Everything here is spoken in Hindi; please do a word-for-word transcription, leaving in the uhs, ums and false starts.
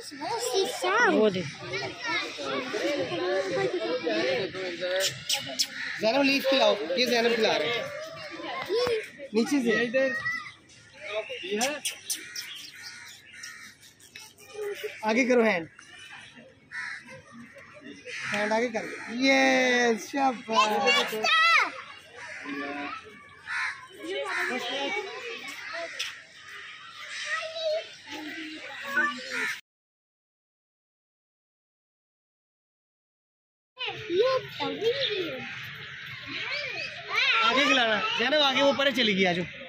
वो दे ज़ैनब लीफ खिलाओ, ये ज़ैनब खिला रहे हैं नीचे से। इधर आगे करो, हैंड हैंड आगे कर। ये शाबाश। आगे खिलाना ज़ैनब, आगे ऊपर चली गई। आज